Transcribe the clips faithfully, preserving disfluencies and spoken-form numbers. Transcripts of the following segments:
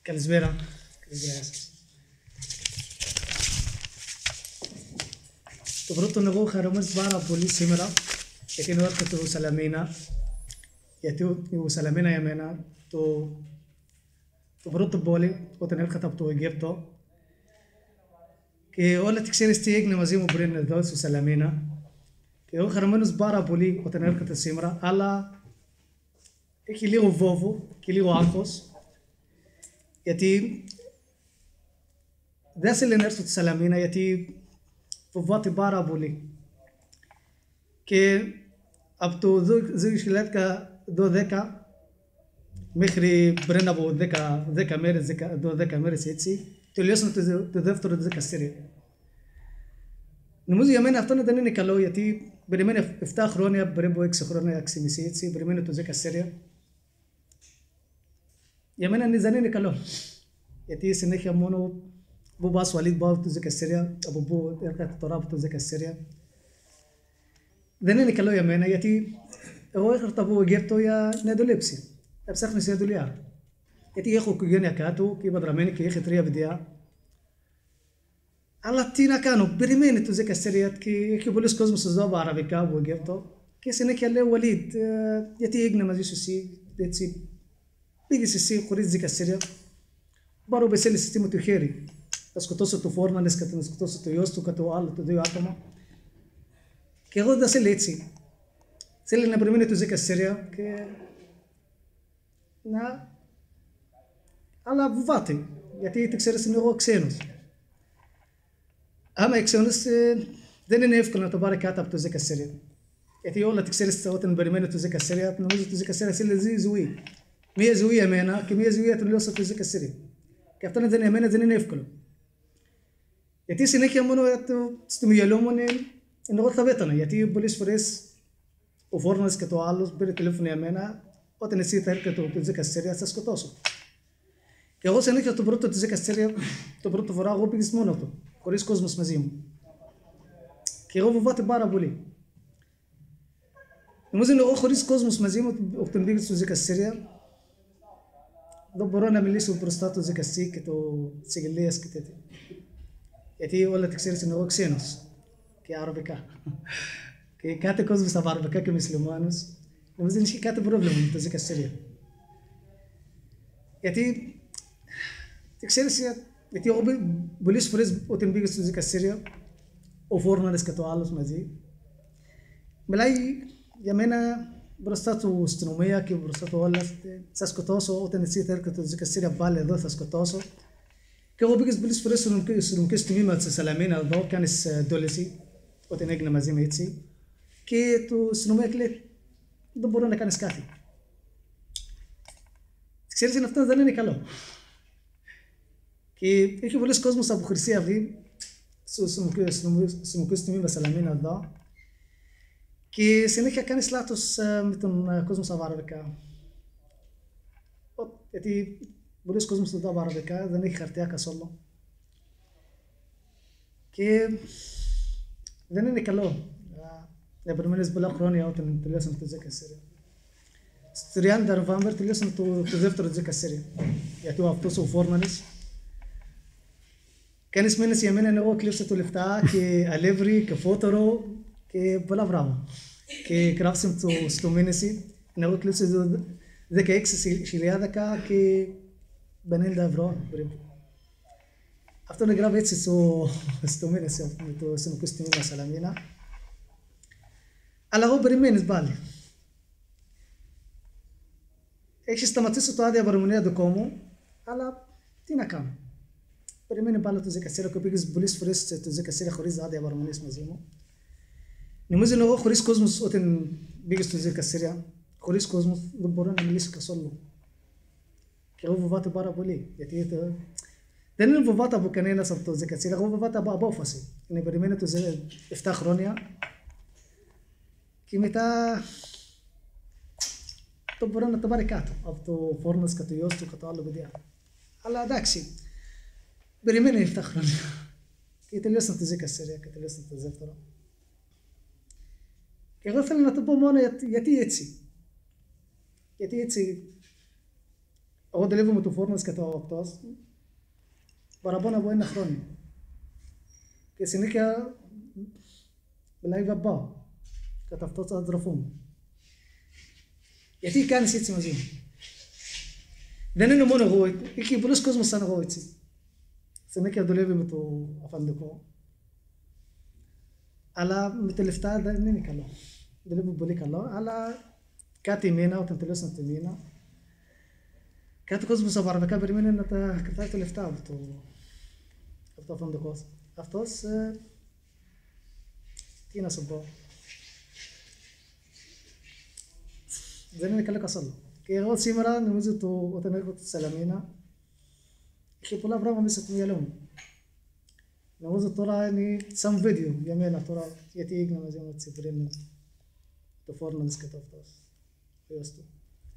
Καλησπέρα. Καλησπέρα σας. Το πρώτο εγώ χαρούμενος πάρα πολύ σήμερα γιατί είναι έρχεται του Σαλαμίνα. Γιατί ο Σαλαμίνα για μένα το, το πρώτο πόλη όταν έρχεται από το Αιγύπτο και όλα τι ξέρεις τι έγινε μαζί μου πριν εδώ στο Σαλαμίνα. Και εγώ χαρούμενος πάρα πολύ όταν έρχεται σήμερα, αλλά έχει λίγο βόβο και λίγο άγχος. Γιατί δεν θέλει να έρθω στη Σαλαμίνα γιατί φοβάται πάρα πολύ. Και από το δύο χιλιάδες δώδεκα μέχρι πριν από δέκα μέρες, δώδεκα μέρες έτσι, τελειώσαμε το, το δεύτερο δικαστήριο. Νομίζω για μένα αυτό δεν είναι καλό γιατί περιμένει επτά χρόνια, περίπου έξι χρόνια, έξι και μισή έτσι, περιμένει το δικαστήριο. Για μένα δεν είναι καλό. Γιατί συνέχεια μόνο που πάω ασφαλής πάω από το δικαστήριο, από που έρχεται τώρα από το δικαστήριο. Δεν είναι καλό για μένα γιατί εγώ έρχομαι από Αιγύπτο για να δουλέψει. Να ψάχνω σε δουλειά. Γιατί έχω οικογένεια κάτω και παντρεμένη και έχω τρία παιδιά. Αλλά τι να κάνω, περιμένει το δικαστήριο και έχει πολλοί κόσμος εδώ από αραβικά από Αιγύπτο. Και συνέχεια λέω Βαλίδ, γιατί έγινε μαζί σου εσύ, έτσι. Πήγες εσύ χωρίς δικαστήριο. Πάρω μπεσέλη συστήμα του χέρι. Θα σκοτώσω το φόρμανες και θα σκοτώσω το γιος του και το άλλο, το δύο άτομα. Και εγώ δεν θέλω έτσι. Θέλω να περιμένει το δικαστήριο και να... Αλλά φοβάται, γιατί τι ξέρεις είμαι εγώ ξένος. Άμα ξένος δεν είναι εύκολο να το πάρει κάτω από το δικαστήριο. Γιατί όλα τι ξέρεις όταν περιμένει το δικαστήριο, νομίζω το δικαστήριο θέλει ζωή. Μία ζωή εμένα και μία ζωή θα τελειώσω το δικαστήριο. Και αυτό δεν εμένα δεν είναι εύκολο. Γιατί συνέχεια μόνο στο μυαλό μου είναι εγώ θα πέτανα. Γιατί πολλές φορές ο φόρμανας και το άλλο πήρε τηλέφωνο για μένα, όταν εσύ θα έρχεται το δικαστήριο θα σκοτώσω. Και εγώ συνέχεια το πρώτο δικαστήριο, το πρώτο φορά εγώ πήγες μόνο του, χωρίς κόσμος μαζί μου. Και εγώ φοβάται πάρα πολύ. Νομίζω εγώ χωρίς κόσμος μαζί μου, όταν πήγες στο δικαστήριο, δεν μπορώ να μιλήσω μπροστά το δικαστή και το εισαγγελέας και τέτοια. Γιατί όλα τα ξέρεις είναι εγώ ξένος και αραβικά. Και κάθε κόσμος στα αραβικά και μουσουλμάνους, νομίζω δεν έχει κάτι πρόβλημα με το δικαστήριο. Γιατί, τι ξέρεις, γιατί εγώ πολλές φορές όταν πήγα στο δικαστήριο, ο φόρμανας και το άλλος μαζί, μιλάει για μένα μπροστά του αστυνομία και μπροστά του όλα, θα σκοτώσω όταν εσύ θα έρχεται το δικαστήριο πάλι εδώ θα σκοτώσω. Και εγώ πήγες πολλές φορές στο νομικές τμήμα της Σαλαμίνα εδώ, κάνεις δόληση, όταν έγινε μαζί με έτσι. Και το αστυνομία λέει, δεν μπορώ να κάνεις κάτι. Ξέρεις, αυτό δεν είναι καλό. Και έχει πολλοί κόσμος από Χρυσή Αυγή, στο νομικό τμήμα Σαλαμίνα εδώ. Και συνέχεια κάνεις λάθος με τον κόσμο στα αραβικά. Γιατί πολλοί κόσμος εδώ από αραβικά δεν έχει χαρτιά καθόλου. Και δεν είναι καλό να περιμένεις πολλά χρόνια όταν τελειώσαμε το δικαστήριο. Στις τριάντα Νοβέμβρη τελειώσαμε το, το δεύτερο δικαστήριο. Γιατί αυτός ο φόρμανας κάνεις μήνες για μένα εγώ κλείψα το λεφτά και αλεύρι και φώτερο και πολλά πράγματα. Και γράψαμε το στο μήνεση να εγώ κλείψα το δεκαέξι χιλιάδες και πενήντα ευρώ περίπου. Αυτό είναι γράφει έτσι στο, στο μήνεση με το συνομικό τμήμα Σαλαμίνα. Αλλά εγώ περιμένεις πάλι. Έχει σταματήσει το άδεια παραμονία του κόμμου, αλλά τι να κάνω. Περιμένει πάλι το δικαστήριο και πήγες πολλές φορές το δικαστήριο χωρίς άδεια παραμονίας μαζί μου. Νομίζω εγώ χωρίς κόσμος όταν πήγες στο δικαστήριο, χωρίς κόσμος δεν μπορώ να μιλήσω καθόλου. Και εγώ φοβάται πάρα πολύ. Γιατί το... δεν είναι φοβάται από κανένας από το δικαστήριο, εγώ φοβάται από απόφαση. Είναι περιμένει το επτά χρόνια. Και μετά το μπορώ να το πάρει κάτω από το φόρμας και το γιος του και το άλλο παιδιά. Αλλά εντάξει, περιμένει επτά χρόνια. Και τελειώσαν το δικαστήριο και τελειώσαν το δεύτερο. Και εγώ θέλω να το πω μόνο γιατί, γιατί έτσι. Γιατί έτσι εγώ δουλεύω με το Furnace και το Aptos παραπάνω από ένα χρόνο. Και συνέχεια μιλάει βαμπά κατά αυτό το αδερφό μου. Γιατί κάνεις έτσι μαζί μου? Δεν είναι μόνο εγώ, έχει πολλοί κόσμος σαν εγώ έτσι. Συνέχεια δουλεύει με το αφαντικό. Αλλά με τα λεφτά δεν είναι καλό. Δουλεύει πολύ καλό, αλλά κάτι μήνα, όταν τελειώσαν τη μήνα, κάτι κόσμο στα παραβικά περιμένει να τα κρατάει τα λεφτά από το, από το αφαντικό. Αυτός, ε, τι να σου πω, δεν είναι καλό καθόλου. Και εγώ σήμερα νομίζω το, όταν έρχομαι στη Σαλαμίνα, είχε πολλά πράγματα μέσα στο μυαλό μου. Νομίζω τώρα είναι σαν βίντεο για μένα τώρα, γιατί έγινε μαζί μου έτσι πριν το Furnace και το αυτός, ο γιος του.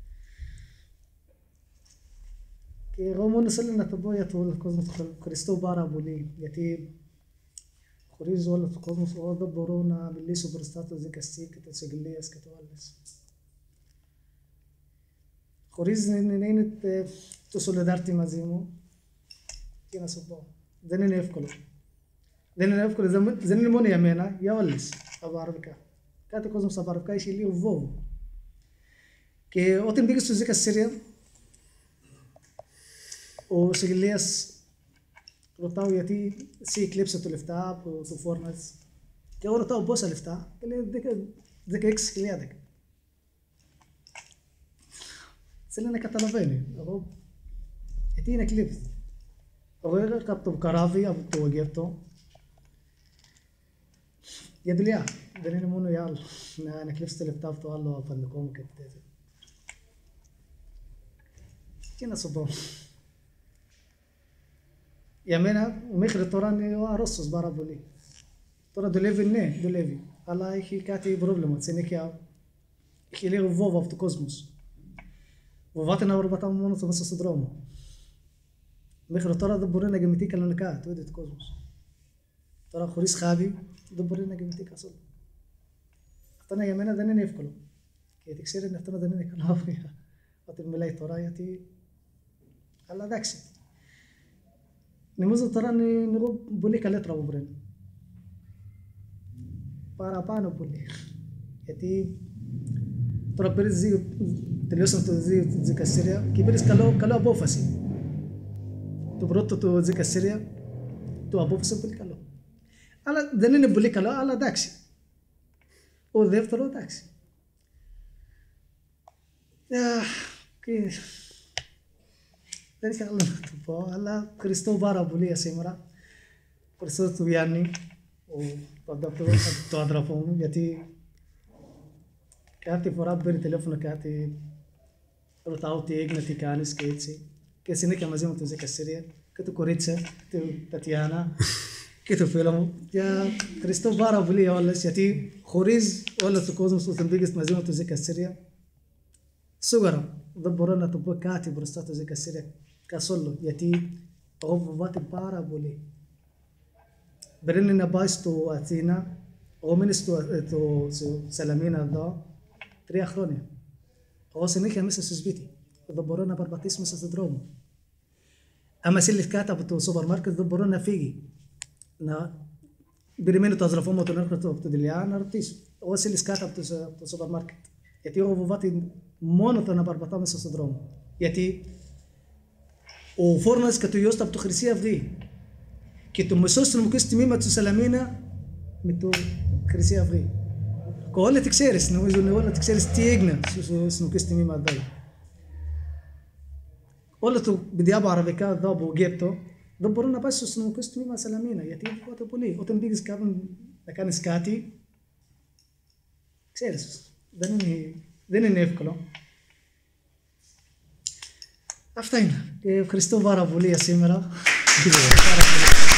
Και εγώ μόνο θέλω να το πω για τον κόσμο του Χριστό πάρα πολύ, γιατί χωρίς όλο τον κόσμο εγώ δεν μπορώ να μιλήσω μπροστά του δικαστή και της Αγγλίας και το άλλες. Χωρίς να είναι το solidarity μαζί μου, τι να σου πω, δεν είναι εύκολο. Δεν είναι εύκολο, δεν είναι μόνο για μένα, για όλες από αραβικά. Κάθε κόσμο στα αραβικά έχει λίγο φόβο. Και όταν πήγα στο δικαστήριο, ο εισαγγελέας ρωτάω γιατί εσύ κλέψε το λεφτά από το Furnace. Και εγώ ρωτάω πόσα λεφτά, και λέει δεκαέξι χιλιάδες. Θέλω να καταλαβαίνει, εγώ, γιατί είναι κλέψει. Εγώ έρχομαι από το καράβι, από το Αιγύπτο, για δουλειά. Δεν είναι μόνο για άλλο, να, να κλέψει τα λεφτά από το άλλο αφαντικό μου και τέτοιο. Τι να σου πω. Για μένα, μέχρι τώρα είναι ο αρρώστος πάρα πολύ. Τώρα δουλεύει, ναι, δουλεύει. Αλλά έχει κάτι πρόβλημα. Συνέχεια έχει λίγο βόβο από το κόσμο. Φοβάται να περπατάμε μόνο του μέσα στον δρόμο. Μέχρι τώρα δεν μπορεί να γεμιστεί κανονικά το ίδιο το κόσμο. Τώρα χωρίς χάδι δεν μπορεί να γεμιστεί καθόλου. Αυτό για μένα δεν είναι εύκολο. Γιατί ξέρετε αυτό δεν είναι καλό όταν μιλάει τώρα, γιατί. Αλλά εντάξει. Νομίζω τώρα είναι πολύ καλύτερα από πριν. Παραπάνω πολύ. Γιατί τώρα πήρες δύο, τελειώσαν το δύο δικαστήρια και πήρες καλό, καλό απόφαση. Το πρώτο το δικαστήρια, το απόφαση πολύ καλό. Αλλά δεν είναι πολύ καλό, αλλά εντάξει. Ο δεύτερο εντάξει. Και δεν είχε άλλο να το πω, αλλά ευχαριστώ πάρα πολύ για σήμερα. Ευχαριστώ τον Γιάννη, το άντρα μου, γιατί κάθε φορά που παίρνει τηλέφωνο κάτι, ρωτάω τι έγινε, τι κάνεις και έτσι. Και συνέχεια μαζί με το δικαστήριο και το κορίτσι, την Τατιάνα και το φίλο μου. Ευχαριστώ πάρα πολύ για όλες, γιατί χωρίς όλο τον κόσμο που δεν πήγες μαζί με το δικαστήριο, σίγουρα δεν μπορώ να το πω κάτι μπροστά το δικαστήριο καθόλου, γιατί εγώ φοβάται πάρα πολύ. Πριν να πάει στο Αθήνα, εγώ μείνω στο, στο, στο Σαλαμίνα εδώ τρία χρόνια. Εγώ συνέχεια μέσα στο σπίτι. Δεν μπορώ να περπατήσω μέσα στον δρόμο. Άμα στείλει κάτι από το σούπερ μάρκετ, δεν μπορώ να φύγει. Να περιμένω το αδερφό μου όταν έρχεται από τη δουλειά να ρωτήσω. Εγώ στείλει κάτι από το, από το σούπερ μάρκετ. Γιατί εγώ φοβάται μόνο το να περπατάω μέσα στον δρόμο. Γιατί ο Furnace κατοιγιώστε από το Χρυσή Αυγή. Και το μισό αστυνομικό τμήμα του Σαλαμίνα με το Χρυσή Αυγή. Και όλα τι ξέρεις, νομίζω όλα τι ξέρεις τι έγινε στο αστυνομικό τμήμα εδώ. Όλα το παιδιά από αραβικά εδώ από Αιγύπτο δεν μπορούν να πάει στο αστυνομικό τμήμα Σαλαμίνα, γιατί φοβάται πολύ. Όταν πήγες κάποιον να κάνεις κάτι, ξέρεις, δεν είναι, δεν είναι εύκολο. Αυτά είναι. Και ευχαριστώ πάρα πολύ για σήμερα.